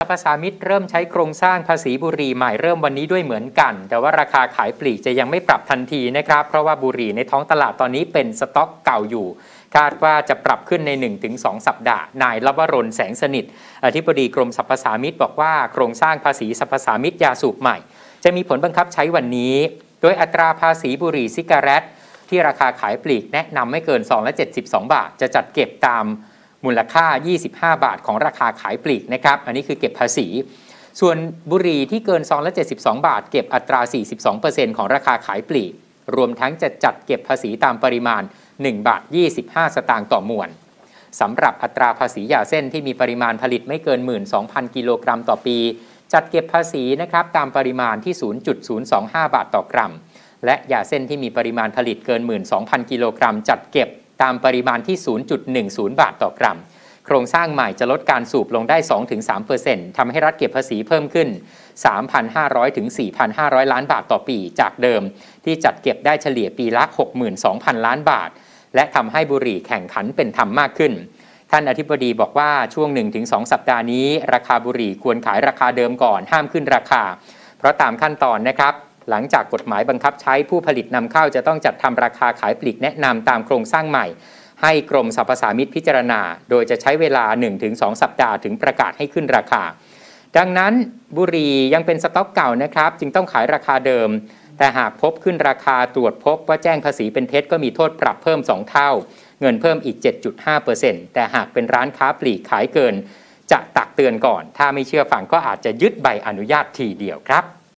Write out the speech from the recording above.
สรรพสามิตเริ่มใช้โครงสร้างภาษีบุหรี่ใหม่เริ่มวันนี้ด้วยเหมือนกันแต่ว่าราคาขายปลีกจะยังไม่ปรับทันทีนะครับเพราะว่าบุหรี่ในท้องตลาดตอนนี้เป็นสต็อกเก่าอยู่คาดว่าจะปรับขึ้นใน 1-2 สัปดาห์นายลวรนแสงสนิทอธิบดีกรมสรรพสามิตบอกว่าโครงสร้างภาษีสรรพสามิตยาสูบใหม่จะมีผลบังคับใช้วันนี้โดยอัตราภาษีบุหรี่ซิกาเรตที่ราคาขายปลีกแนะนำไม่เกินซองละ72 บาทจะจัดเก็บตามมูลค่า25 บาทของราคาขายปลีกนะครับอันนี้คือเก็บภาษีส่วนบุหรี่ที่เกินซองละ72 บาทเก็บอัตรา 42% ของราคาขายปลีกรวมทั้งจะจัดเก็บภาษีตามปริมาณ1 บาท 25 สตางค์ต่อมวนสำหรับอัตราภาษียาเส้นที่มีปริมาณผลิตไม่เกิน 12,000 กิโลกรัมต่อปีจัดเก็บภาษีนะครับตามปริมาณที่ 0.025 บาทต่อกรัมและยาเส้นที่มีปริมาณผลิตเกิน 12,000 กิโลกรัมจัดเก็บตามปริมาณที่ 0.10 บาทต่อกรัมโครงสร้างใหม่จะลดการสูบลงได้ 2-3% ทำให้รัฐเก็บภาษีเพิ่มขึ้น 3,500 ถึง 4,500 ล้านบาทต่อปีจากเดิมที่จัดเก็บได้เฉลี่ยปีละ 62,000 ล้านบาทและทำให้บุหรี่แข่งขันเป็นธรรมมากขึ้นท่านอธิบดีบอกว่าช่วง 1-2 สัปดาห์นี้ราคาบุหรี่ควรขายราคาเดิมก่อนห้ามขึ้นราคาเพราะตามขั้นตอนนะครับหลังจากกฎหมายบังคับใช้ผู้ผลิตนำเข้าจะต้องจัดทำราคาขายปลีกแนะนำตามโครงสร้างใหม่ให้กรมสรรพสามิตพิจารณาโดยจะใช้เวลา 1-2 สัปดาห์ถึงประกาศให้ขึ้นราคาดังนั้นบุหรี่ยังเป็นสต็อกเก่านะครับจึงต้องขายราคาเดิมแต่หากพบขึ้นราคาตรวจพบว่าแจ้งภาษีเป็นเท็จก็มีโทษปรับเพิ่ม2เท่าเงินเพิ่มอีก 7.5% แต่หากเป็นร้านค้าปลีกขายเกินจะตักเตือนก่อนถ้าไม่เชื่อฟังก็อาจจะยึดใบอนุญาตทีเดียวครับ